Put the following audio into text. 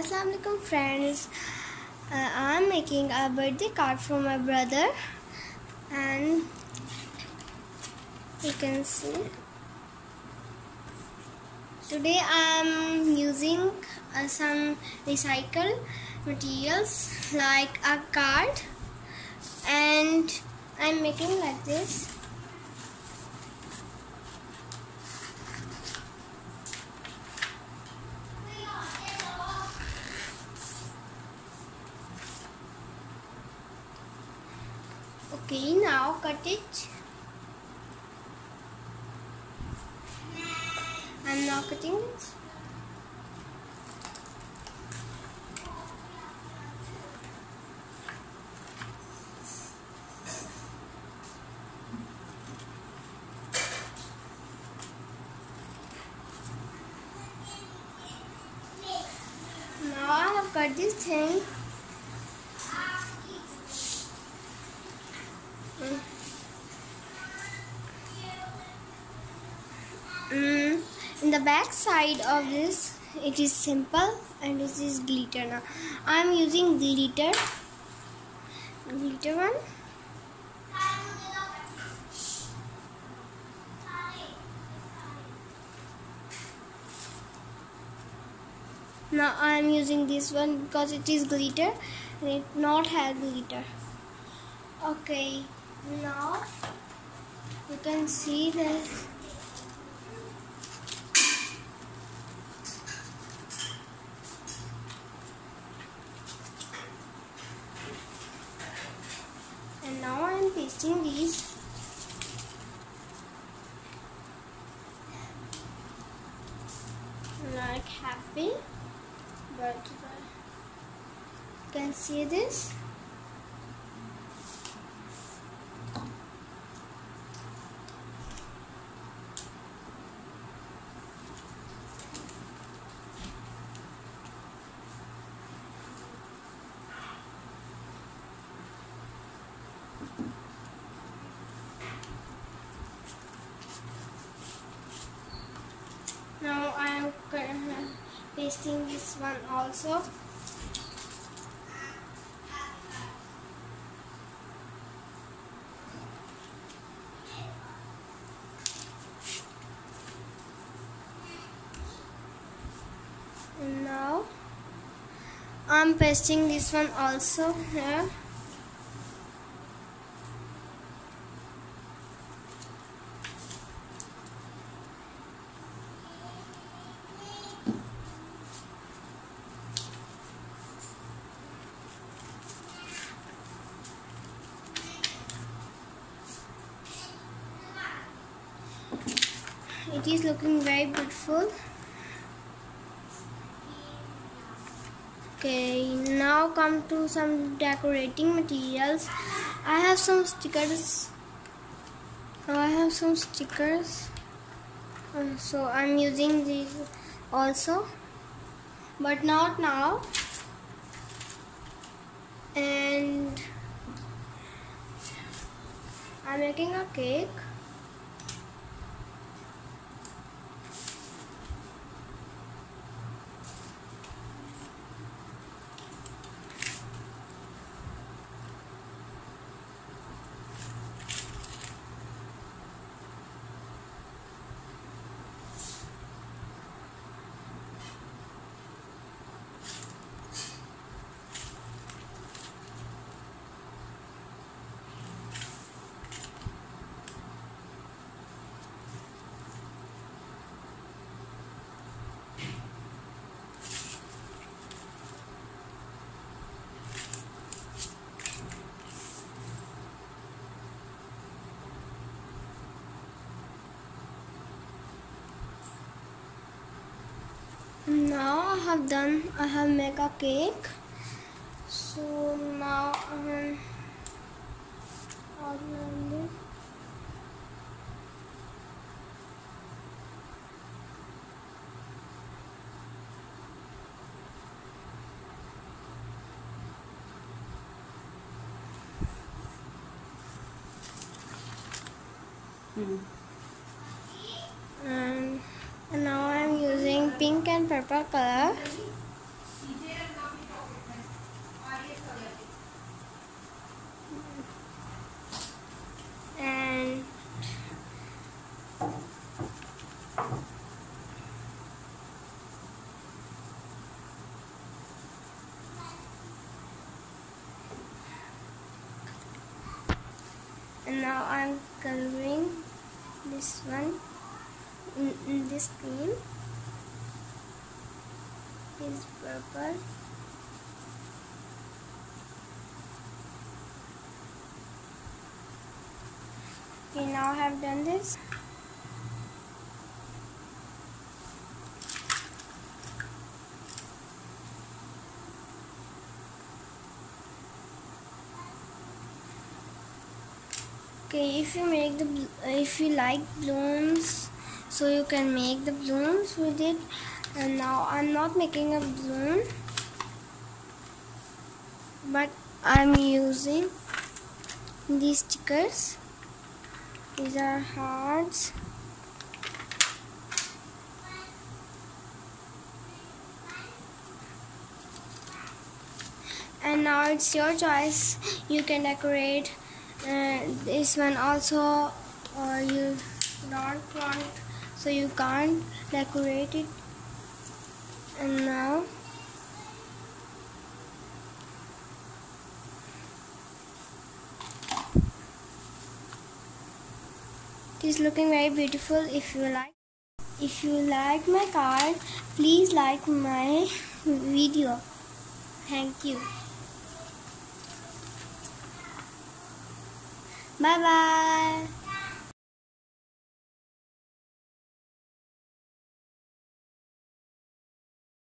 Assalamu alaikum friends. I'm making a birthday card for my brother, and you can see today I'm using some recycled materials like a card, and I'm making like this. Okay, now cut it. I'm now cutting it. Now I have cut this thing. In the back side of this, it is simple, and this is glitter. Now I am using glitter one. Now I am using this one because it is glitter and it not have glitter. Okay, now you can see this. And now I am pasting these. Like happy birthday. You can see this. Now I am pasting this one also. And now I am pasting this one also here. It is looking very beautiful. Okay, now come to some decorating materials. I have some stickers. So I'm using these also, but not now. And I'm making a cake. Now I have made a cake. So now outline this. And now I am using pink and purple color. Now I'm coloring this one in this green is purple. Okay, now I have done this. Okay, if you like blooms, so you can make the blooms with it. And now I'm not making a balloon, but I'm using these stickers. These are hearts. And now it's your choice. You can decorate this one also, or you don't want, so you can't decorate it. And now it is looking very beautiful. If you like my card, please like my video. Thank you. Bye bye.